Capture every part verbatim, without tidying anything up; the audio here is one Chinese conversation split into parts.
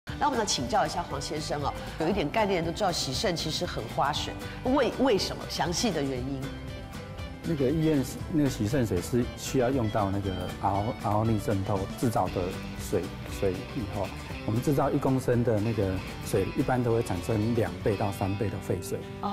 那我们来请教一下黄先生哦，有一点概念都知道洗肾其实很花水，为为什么？详细的原因。 那个医院那个洗肾水是需要用到那个熬熬逆渗透制造的水水以后，我们制造一公升的那个水，一般都会产生两倍到三倍的废水。哦。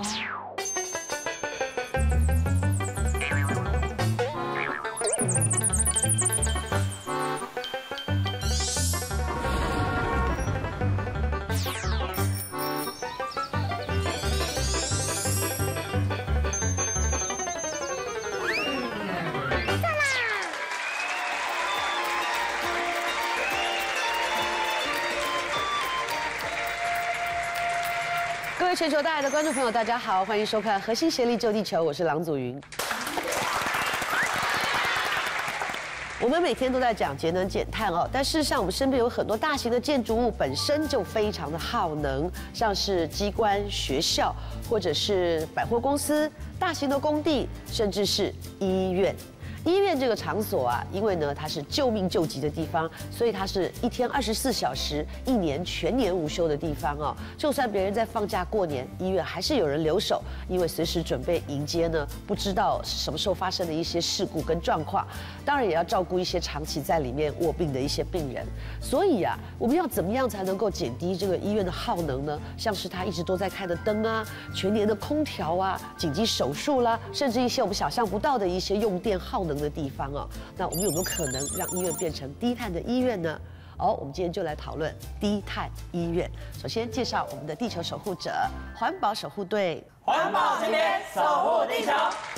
各位全球大爱的观众朋友，大家好，欢迎收看《核心协力救地球》，我是郎祖云。我们每天都在讲节能减碳哦，但事实上，我们身边有很多大型的建筑物本身就非常的耗能，像是机关、学校，或者是百货公司、大型的工地，甚至是医院。医院这个场所啊，因为呢它是救命救急的地方，所以它是一天二十四小时、一年全年无休的地方哦。就算别人在放假过年，医院还是有人留守，因为随时准备迎接呢不知道什么时候发生的一些事故跟状况。当然也要照顾一些长期在里面卧病的一些病人。所以啊，我们要怎么样才能够减低这个医院的耗能呢？像是它一直都在开的灯啊、全年的空调啊、紧急手术啦，甚至一些我们想象不到的一些用电耗能的地方哦，那我们有没有可能让医院变成低碳的医院呢？哦，我们今天就来讨论低碳医院。首先介绍我们的地球守护者——环保守护队。 环保今天守护地球。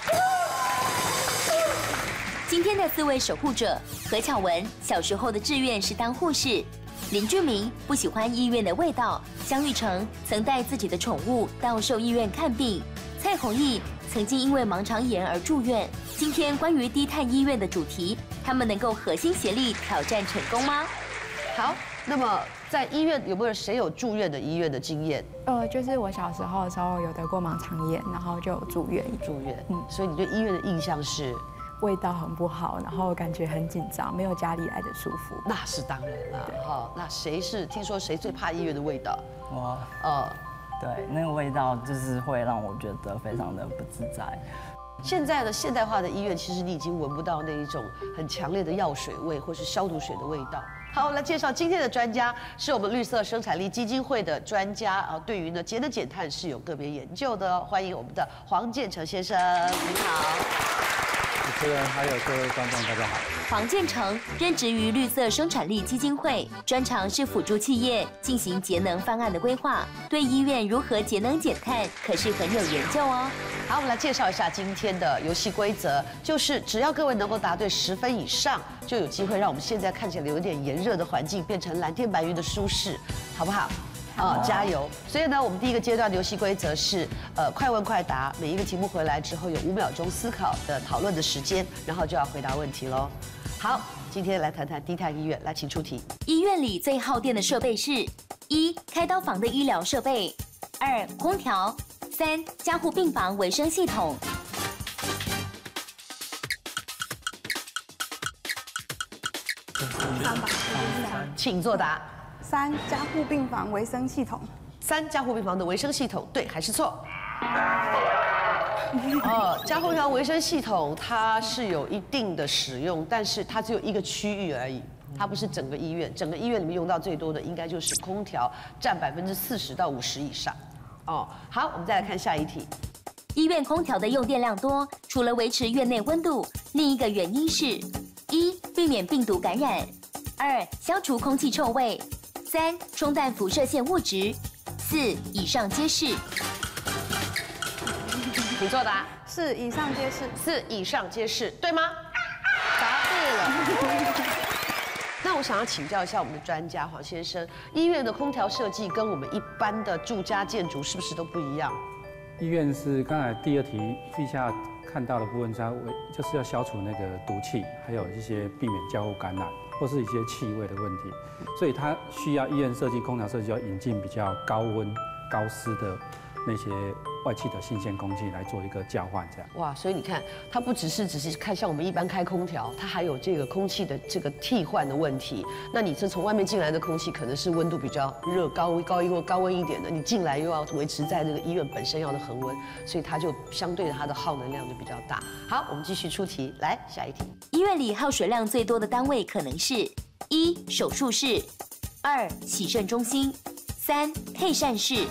今天的四位守护者：何巧文，小时候的志愿是当护士；林俊明不喜欢医院的味道；江玉成曾带自己的宠物到兽医院看病；蔡弘毅曾经因为盲肠炎而住院。今天关于低碳医院的主题，他们能够合心协力挑战成功吗？ 好，那么在医院有没有谁有住院的医院的经验？ 呃，就是我小时候的时候有得过盲肠炎，然后就有住院。 住院，嗯，所以你对医院的印象是？ 味道很不好，然后感觉很紧张，没有家里来的舒服。 那是当然了，哈。那谁是听说谁最怕医院的味道？ 我，呃，对，那个味道就是会让我觉得非常的不自在。 现在的现代化的医院，其实你已经闻不到那一种很强烈的药水味或是消毒水的味道。好，来介绍今天的专家，是我们绿色生产力基金会的专家啊，对于呢节能减碳是有个别研究的哦。欢迎我们的黄建成先生，你好。 主持人还有各位观众，大家好。 黄建成任职于绿色生产力基金会，专长是辅助企业进行节能方案的规划，对医院如何节能减碳可是很有研究哦。 好，我们来介绍一下今天的游戏规则，就是只要各位能够答对十分以上，就有机会让我们现在看起来有点炎热的环境变成蓝天白云的舒适，好不好？啊，加油！所以呢，我们第一个阶段的游戏规则是，呃，快问快答，每一个题目回来之后有五秒钟思考的讨论的时间，然后就要回答问题喽。好，今天来谈谈低碳医院，来，请出题。 医院里最耗电的设备是：一、开刀房的医疗设备；二、空调；三、加护病房维生系统。 三吧， 请作答。 三加护病房维生系统。 三加护病房的维生系统，对还是错？哦，加护病房维生系统它是有一定的使用，但是它只有一个区域而已，它不是整个医院。整个医院里面用到最多的应该就是空调，占百分之四十到五十以上。哦，好，我们再来看下一题。 医院空调的用电量多，除了维持院内温度，另一个原因是：一、避免病毒感染；二、消除空气臭味；三、冲淡辐射线物质；四、以上皆是。 请作答。 是，以上皆是。 四以上皆是，对吗？答对了。那我想要请教一下我们的专家黄先生，医院的空调设计跟我们一般的住家建筑是不是都不一样？ 医院是刚才第二题地下看到的部分，它就是要消除那个毒气，还有一些避免交互感染或是一些气味的问题，所以它需要医院设计空调设计要引进比较高温、高湿的那些外气的新鲜空气来做一个交换，这样。 哇，所以你看，它不只是只是看像我们一般开空调，它还有这个空气的这个替换的问题。那你这从外面进来的空气可能是温度比较热、高高一或高温一点的，你进来又要维持在这个医院本身要的恒温，所以它就相对的它的耗能量就比较大。好，我们继续出题，来下一题。 医院里耗水量最多的单位可能是：一、手术室；二、洗肾中心；三、配膳室。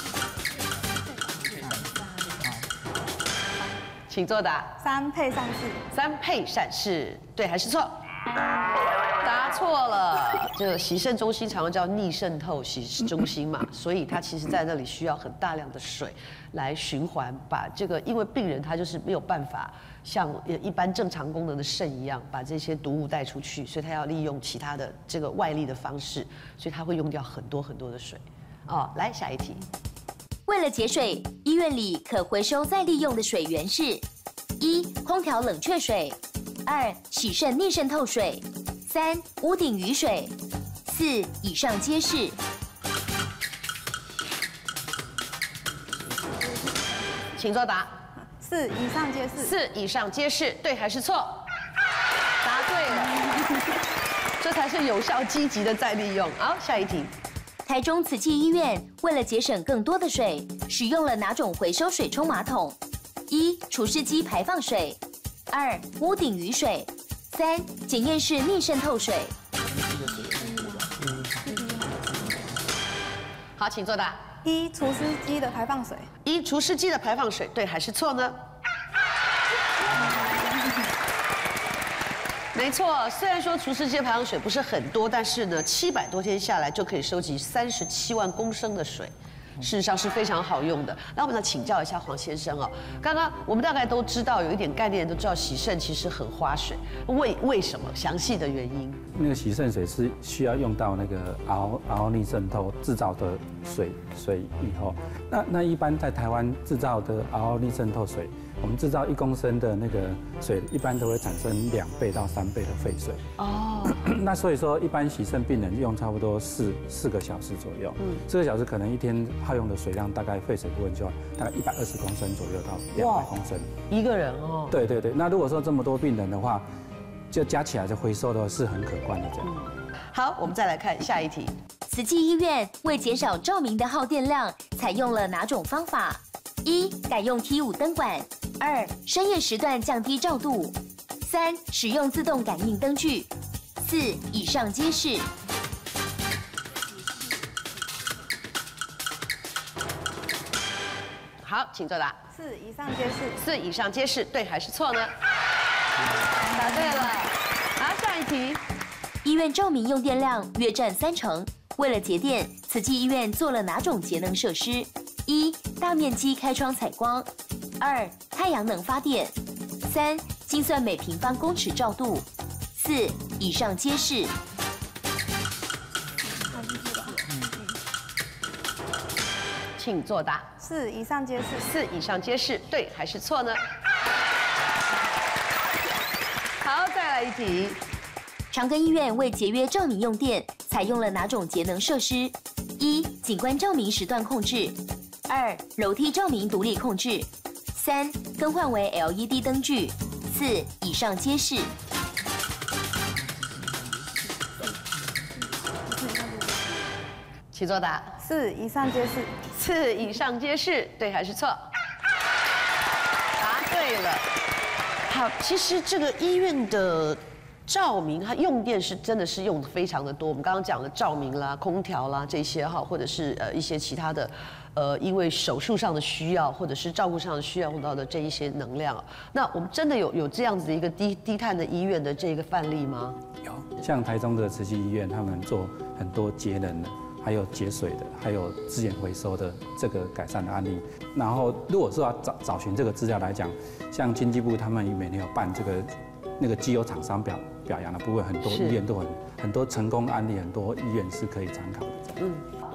请作答。 三配上四。 三配膳室，对还是错？答错了。这个洗肾中心常常叫逆渗透洗中心嘛，所以它其实在那里需要很大量的水来循环，把这个因为病人他就是没有办法像一般正常功能的肾一样把这些毒物带出去，所以他要利用其他的这个外力的方式，所以他会用掉很多很多的水。哦，来下一题。 为了节水，医院里可回收再利用的水源是：一、空调冷却水；二、洗肾逆渗透水；三、屋顶雨水；四、以上皆是。 请作答。 四以上皆是。 四以上皆是，对还是错？答对了，这才是有效积极的再利用。好，下一题。 台中慈济医院为了节省更多的水，使用了哪种回收水冲马桶？一、除湿机排放水；二、屋顶雨水；三、检验室逆渗透水。 好，请作答。 一除湿机的排放水。 一除湿机的排放水，对还是错呢？没错，虽然说除湿机的排放水不是很多，但是呢，七百多天下来就可以收集三十七万公升的水。事实上是非常好用的。那我们来请教一下黄先生哦，刚刚我们大概都知道有一点概念，都知道洗肾其实很花水，为为什么？详细的原因？ 那个洗肾水是需要用到那个熬熬逆渗透制造的水水以后，那那一般在台湾制造的熬逆渗透水，我们制造一公升的那个水，一般都会产生两倍到三倍的废水。哦，那所以说一般洗肾病人用差不多四四个小时左右，嗯，四个小时可能一天耗用的水量大概废水部分就大概一百二十公升左右到两百公升。 一个人哦。 对对对，那如果说这么多病人的话，就加起来的回收的话是很可观的这样。 好，我们再来看下一题。 慈济医院为减少照明的耗电量，采用了哪种方法？一、改用 T 五灯管；二、深夜时段降低照度；三、使用自动感应灯具；四、以上皆是。 好，请作答。 四以上皆是。 四以上皆是，对还是错呢？答对了。好，下一题。 医院照明用电量约占三成，为了节电，慈济医院做了哪种节能设施？一、大面积开窗采光；二、太阳能发电；三、精算每平方公尺照度；四、以上皆是。 请作答。 四以上皆是。 四以上皆是，对还是错呢？好，再来一题。 长庚医院为节约照明用电，采用了哪种节能设施？一、景观照明时段控制；二、楼梯照明独立控制；三、更换为 L E D 灯具；四、以上皆是。 请作答。 四以上皆是。 四以上皆是，对还是错？答对了。好，其实这个医院的照明，它用电是真的是用的非常的多。我们刚刚讲的照明啦、空调啦这些哈，或者是呃一些其他的，呃，因为手术上的需要，或者是照顾上的需要用到的这一些能量。那我们真的有有这样子的一个低低碳的医院的这个范例吗？ 有，像台中的慈济医院，他们做很多节能的。还有节水的，还有资源回收的这个改善的案例。然后，如果说要找找寻这个资料来讲，像经济部他们每年有办这个那个绩优厂商表表扬的部分，很多医院都很很多成功案例，很多医院是可以参考的。 嗯，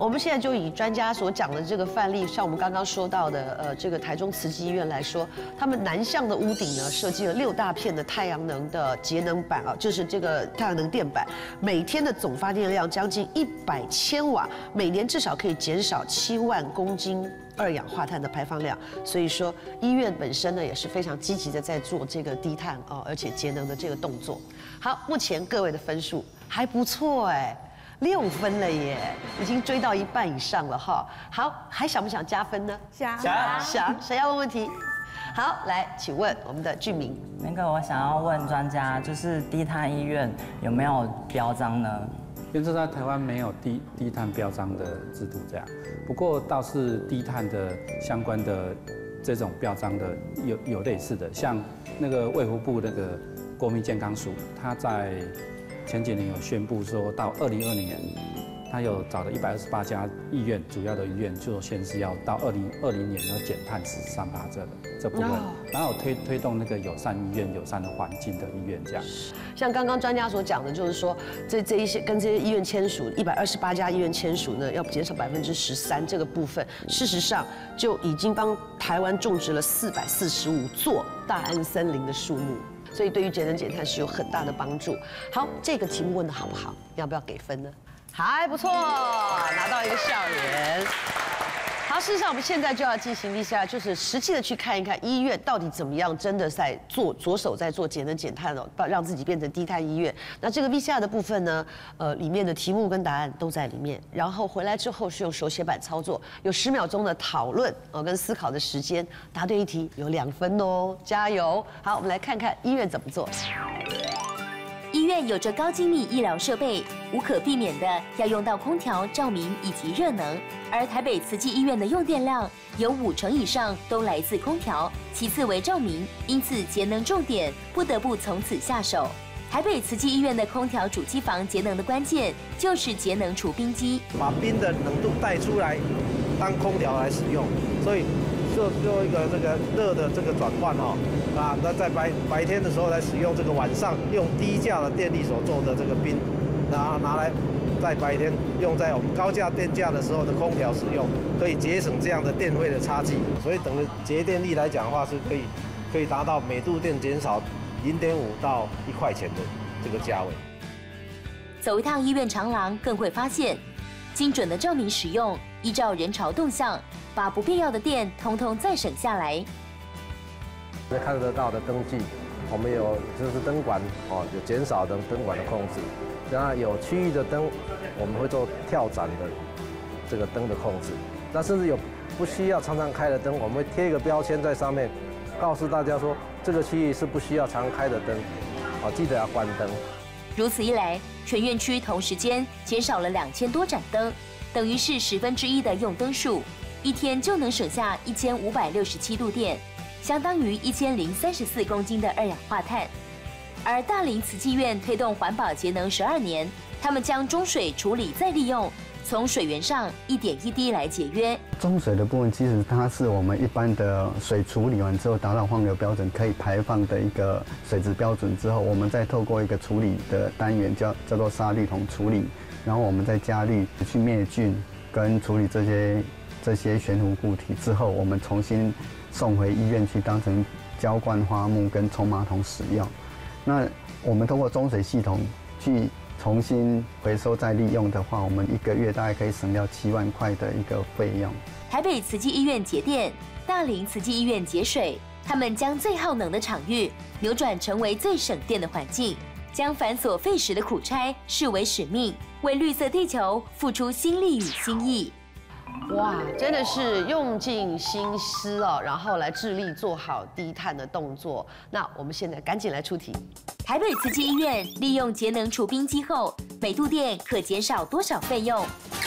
我们现在就以专家所讲的这个范例，像我们刚刚说到的，呃，这个台中慈济医院来说，他们南向的屋顶呢设计了六大片的太阳能的节能板啊，就是这个太阳能电板，每天的总发电量将近一百千瓦，每年至少可以减少七万公斤二氧化碳的排放量。所以说，医院本身呢也是非常积极的在做这个低碳哦，而且节能的这个动作。好，目前各位的分数还不错哎。六分了耶，已经追到一半以上了哈。好，还想不想加分呢？ 想想想，谁要问问题？好，来，请问我们的俊明。 那个我想要问专家，就是低碳医院有没有标章呢？ 因为在台湾没有低低碳标章的制度这样，不过倒是低碳的相关的这种标章的有有类似的，像那个卫福部那个国民健康署，它在前几年有宣布说，到二零二零年，他有找了一百二十八家医院，主要的医院就宣示要到二零二零年要减碳十三趴这个这部分，然后推推动那个友善医院、友善的环境的医院这样。 像刚刚专家所讲的，就是说这这一些跟这些医院签署，一百二十八家医院签署呢，要减少百分之十三这个部分，事实上就已经帮台湾种植了四百四十五座大安森林的树木。所以对于节能减碳是有很大的帮助。好，这个题目问的好不好？要不要给分呢？还不错，拿到一个笑脸。好，事实上我们现在就要进行一下，就是实际的去看一看医院到底怎么样，真的在做着手在做节能减碳哦，让自己变成低碳医院。那这个 V C R 的部分呢，呃，里面的题目跟答案都在里面，然后回来之后是用手写板操作，有十秒钟的讨论哦跟思考的时间，答对一题有两分哦，加油！好，我们来看看医院怎么做。 医院有着高精密医疗设备，无可避免的要用到空调、照明以及热能。而台北慈济医院的用电量有五成以上都来自空调，其次为照明，因此节能重点不得不从此下手。台北慈济医院的空调主机房节能的关键就是节能除冰机， 把冰的冷度带出来当空调来使用，所以做做一个这个热的这个转换哦。啊，那在白白天的时候来使用这个晚上用低价的电力所做的这个冰，然后拿来在白天用在我们高价电价的时候的空调使用，可以节省这样的电费的差距，所以等于节电力来讲的话是可以可以达到每度电减少零点五到一块钱的这个价位。 走一趟医院长廊，更会发现精准的照明使用，依照人潮动向，把不必要的电通通再省下来。 看得到的灯具，我们有就是灯管哦，有减少灯灯管的控制，然后有区域的灯，我们会做跳盏的这个灯的控制。那甚至有不需要常常开的灯，我们会贴一个标签在上面，告诉大家说这个区域是不需要常开的灯，哦，记得要关灯。 如此一来，全院区同时间减少了两千多盏灯，等于是十分之一的用灯数，一天就能省下一千五百六十七度电。相当于一千零三十四公斤的二氧化碳。而大林慈济院推动环保节能十二年，他们将中水处理再利用，从水源上一点一滴来节约。 中水的部分，其实它是我们一般的水处理完之后达到放流标准可以排放的一个水质标准之后，我们再透过一个处理的单元叫叫做沙滤桶处理，然后我们再加氯去灭菌跟处理这些这些悬浮固体之后，我们重新送回医院去当成浇灌花木跟冲马桶使用。那我们通过中水系统去重新回收再利用的话，我们一个月大概可以省掉七万块的一个费用。 台北慈济医院节电，大林慈济医院节水，他们将最耗能的场域扭转成为最省电的环境，将繁琐费时的苦差视为使命，为绿色地球付出心力与心意。 哇，真的是用尽心思哦，然后来致力做好低碳的动作。那我们现在赶紧来出题。 台北慈济医院利用节能除冰机后，每度电可减少多少费用？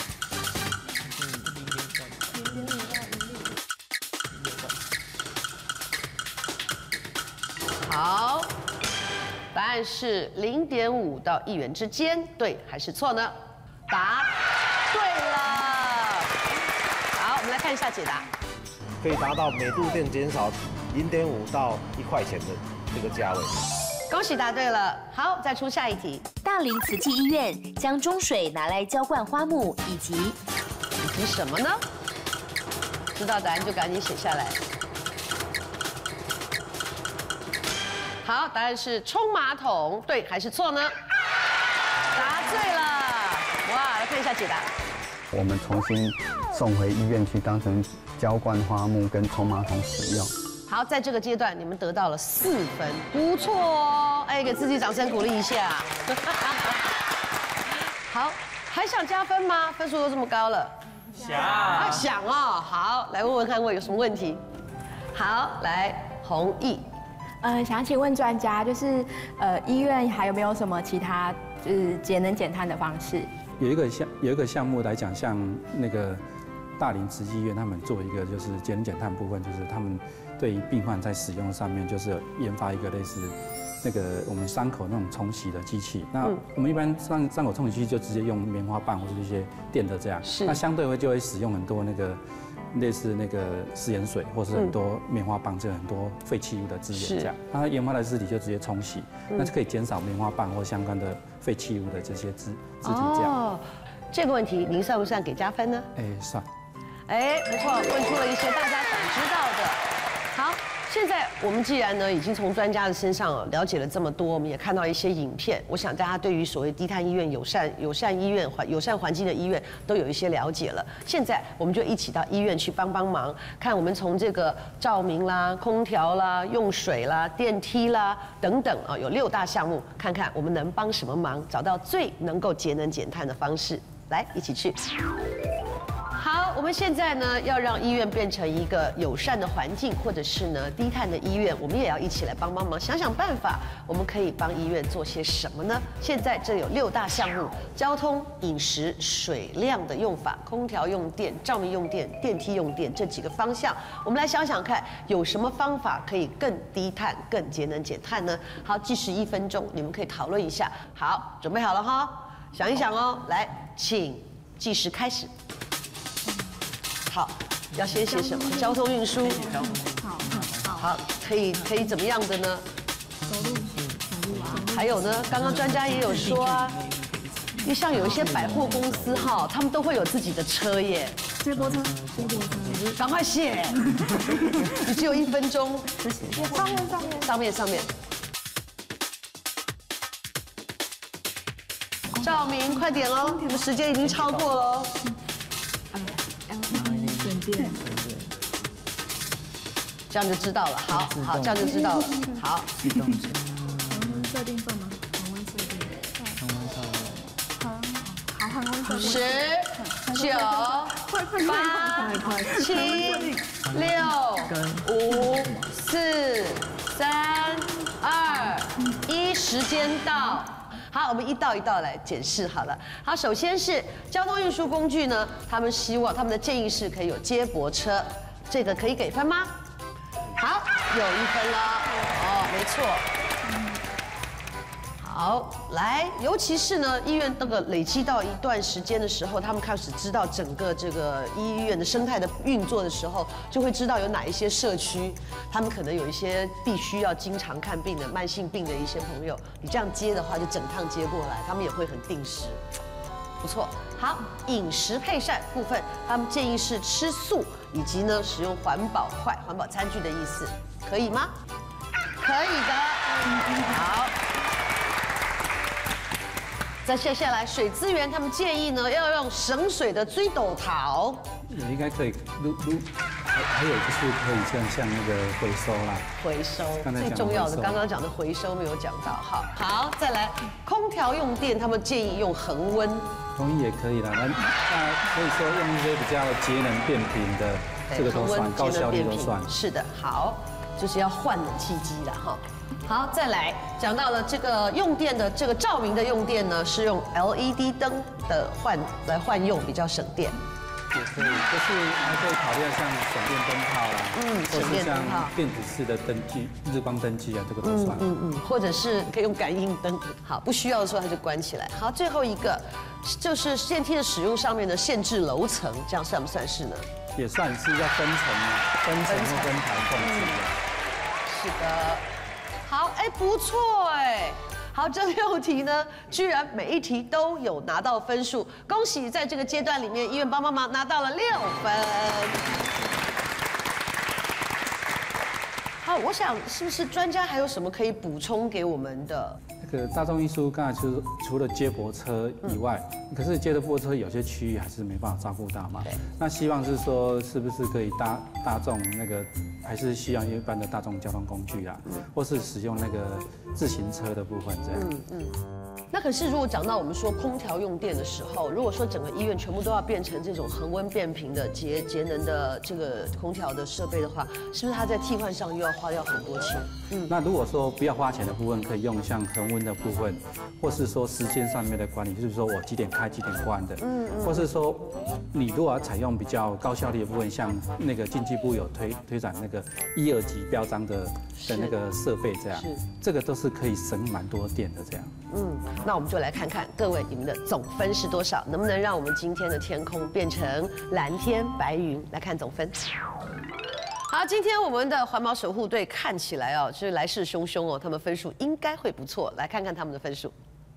好，答案是零点五到一元之间，对还是错呢？答对了。好，我们来看一下解答。 可以达到每度电减少零点五到一块钱的这个价位。 恭喜答对了。好，再出下一题。 大林慈济医院将中水拿来浇灌花木以及以及什么呢？知道答案就赶紧写下来。好，答案是冲马桶，对还是错呢？答对了，哇，来看一下解答。 我们重新送回医院去，当成浇灌花木跟冲马桶使用。 好，在这个阶段你们得到了四分，不错哦，哎，给自己掌声鼓励一下。好，还想加分吗？分数都这么高了。想。啊，想哦，好，来问问看我有什么问题。好，来弘毅。 呃，想请问专家，就是呃，医院还有没有什么其他就是节能减碳的方式？ 有一个项有一个项目来讲，像那个大林慈济医院，他们做一个就是节能减碳部分，就是他们对于病患在使用上面，就是有研发一个类似那个我们伤口那种冲洗的机器。那我们一般伤伤口冲洗机就直接用棉花棒或者一些电的这样，那相对会就会使用很多那个。类似那个食盐水，或是很多棉花棒，这很多废弃物的资源这样，那它研发的尸体就直接冲洗，那就可以减少棉花棒或相关的废弃物的这些肢肢体这样。哦， 这个问题您算不算给加分呢？ 哎，算。 哎，不错，问出了一些大家想知道的。好。现在我们既然呢已经从专家的身上了解了这么多，我们也看到一些影片，我想大家对于所谓低碳医院、友善友善医院、环友善环境的医院都有一些了解了。现在我们就一起到医院去帮帮忙，看我们从这个照明啦、空调啦、用水啦、电梯啦等等啊，有六大项目，看看我们能帮什么忙，找到最能够节能减碳的方式。来，一起去。好，我们现在呢要让医院变成一个友善的环境，或者是呢低碳的医院，我们也要一起来帮帮忙，想想办法，我们可以帮医院做些什么呢？现在这有六大项目：交通、饮食、水量的用法、空调用电、照明用电、电梯用电这几个方向，我们来想想看，有什么方法可以更低碳、更节能减碳呢？好，计时一分钟，你们可以讨论一下。好，准备好了哈，想一想哦，来，请计时开始。好，要先写什么？交通运输。好，好，可以可以怎么样的呢？走路，走路啊。还有呢，刚刚专家也有说啊，因为像有一些百货公司哈，他们都会有自己的车耶。接驳车，接驳车。赶快写，你只有一分钟。上面上面上面上面。照明，快点哦，你们时间已经超过了哦。这样就知道了。好好，这样就知道了。好。自动车。恒温设定算吗？恒温设定。恒温设定。好，恒温设定。十、九、八、七、六、五、四、三、二、一，时间到。好，我们一道一道来检视好了。好，首先是交通运输工具呢，他们希望他们的建议是可以有接驳车，这个可以给分吗？好，有一分了。哦，没错。好，来，尤其是呢，医院那个累积到一段时间的时候，他们开始知道整个这个医院的生态的运作的时候，就会知道有哪一些社区，他们可能有一些必须要经常看病的慢性病的一些朋友，你这样接的话，就整趟接过来，他们也会很定时。不错，好，饮食配膳部分，他们建议是吃素，以及呢使用环保筷、环保餐具的意思，可以吗？可以的。好。再接下来，水资源他们建议呢要用省水的水斗桃， 也应该可以，如如还还有就是可以像像那个回收啦， 回收最重要的，刚刚讲的回收没有讲到，好，好，再来，空调用电他们建议用恒温， 同意也可以啦，那那可以说用一些比较节能变频的，这个都算，高效率都算， 是的，好，就是要换冷气机了哈。好，再来讲到了这个用电的这个照明的用电呢，是用 L E D 灯的换来换用，比较省电。 也可以，就是还可以考虑像省电灯泡啦， 嗯，省电灯泡， 电子式的灯具、日光灯具啊，这个都算。 嗯嗯，或者是可以用感应灯，好，不需要的时候它就关起来。好，最后一个就是电梯的使用上面的限制楼层，这样算不算是呢？ 也算是要分层啊，分层或分排控制的。 是的。好，哎，不错哎， 好，这六题呢，居然每一题都有拿到分数，恭喜在这个阶段里面，医院帮帮忙拿到了六分。好，我想是不是专家还有什么可以补充给我们的？ 那个大众运输刚才就是除了接驳车以外，可是接的驳车有些区域还是没办法照顾到嘛。那希望是说，是不是可以大大众那个还是需要一般的大众交通工具啊，或是使用那个自行车的部分这样。嗯嗯。 那可是，如果讲到我们说空调用电的时候，如果说整个医院全部都要变成这种恒温变频的节节能的这个空调的设备的话，是不是它在替换上又要花掉很多钱？ 嗯，那如果说不要花钱的部分，可以用像恒温的部分，或是说时间上面的管理，就是说我几点开几点关的，嗯嗯，或是说你如果要采用比较高效率的部分，像那个经济部有推推展那个一二级标章的的那个设备这样，是这个都是可以省蛮多电的这样。 嗯，那我们就来看看各位你们的总分是多少，能不能让我们今天的天空变成蓝天白云？来看总分。好，今天我们的环保守护队看起来哦是来势汹汹哦，他们分数应该会不错，来看看他们的分数。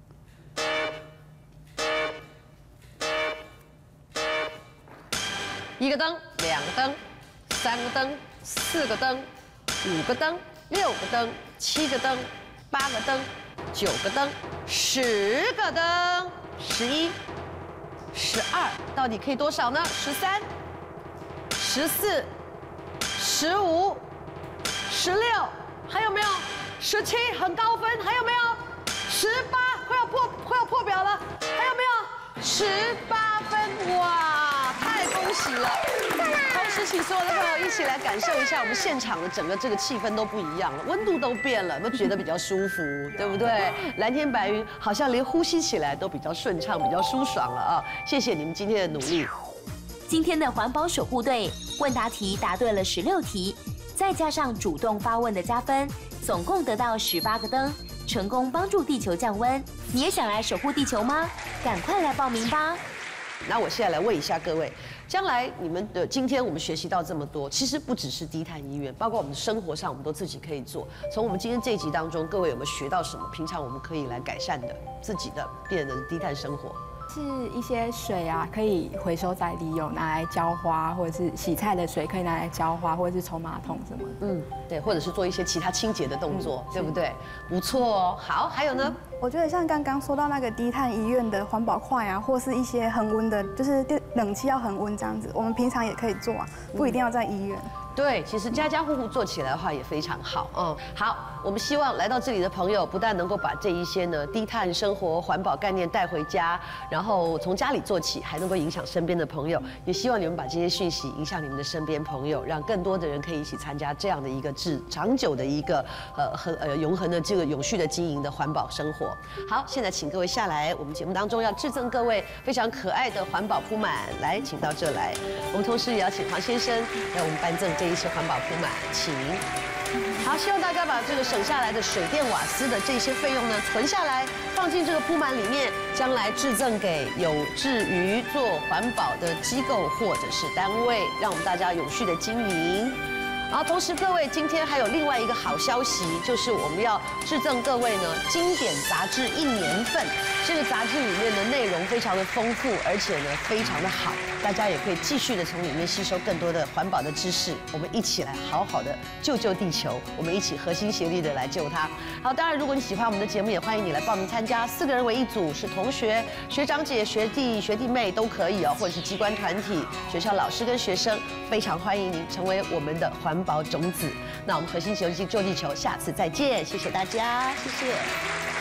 一个灯，两个灯，三个灯，四个灯，五个灯，六个灯，七个灯，八个灯。九个灯，十个灯，十一、十二，到底可以多少呢？十三、十四、十五、十六，还有没有？十七，很高分，还有没有？十八，快要破，快要破表了，还有没有？十八分，哇，太恭喜了！同时，请所有的朋友一起来感受一下我们现场的整个这个气氛都不一样了，温度都变了，有没有觉得比较舒服？对不对？蓝天白云，好像连呼吸起来都比较顺畅，比较舒爽了啊！谢谢你们今天的努力。 今天的环保守护队问答题答对了十六题，再加上主动发问的加分，总共得到十八个灯，成功帮助地球降温。你也想来守护地球吗？赶快来报名吧！ 那我现在来问一下各位，将来你们的今天我们学习到这么多，其实不只是低碳医院，包括我们的生活上，我们都自己可以做。从我们今天这一集当中，各位有没有学到什么？平常我们可以来改善的自己的变得低碳生活。 是一些水啊，可以回收再利用，拿来浇花，或者是洗菜的水可以拿来浇花，或者是冲马桶什么的。嗯， 对，或者是做一些其他清洁的动作，嗯、对不对？不错哦。好，还有呢？嗯、 我觉得像刚刚说到那个低碳医院的环保筷啊，或是一些恒温的，就是冷气要恒温这样子，我们平常也可以做啊，不一定要在医院。嗯对，其实家家户户做起来的话也非常好。嗯，好，我们希望来到这里的朋友，不但能够把这一些呢低碳生活、环保概念带回家，然后从家里做起，还能够影响身边的朋友。也希望你们把这些讯息影响你们的身边朋友，让更多的人可以一起参加这样的一个治长久的一个呃和呃永恒的这个永续的经营的环保生活。好，现在请各位下来，我们节目当中要致赠各位非常可爱的环保铺满，来，请到这来。我们同时也要请黄先生来我们颁赠这。一些环保铺满，请好，希望大家把这个省下来的水电瓦斯的这些费用呢存下来，放进这个铺满里面，将来致赠给有志于做环保的机构或者是单位，让我们大家永续的经营。然后同时，各位今天还有另外一个好消息，就是我们要致赠各位呢经典杂志一年份。这个杂志里面的内容非常的丰富，而且呢非常的好，大家也可以继续的从里面吸收更多的环保的知识。我们一起来好好的救救地球，我们一起合心协力的来救它。好，当然如果你喜欢我们的节目，也欢迎你来报名参加，四个人为一组，是同学、学长姐、学弟、学弟妹都可以哦，或者是机关团体、学校老师跟学生，非常欢迎您成为我们的环保种子。那我们核心协力救地球，下次再见，谢谢大家，谢谢。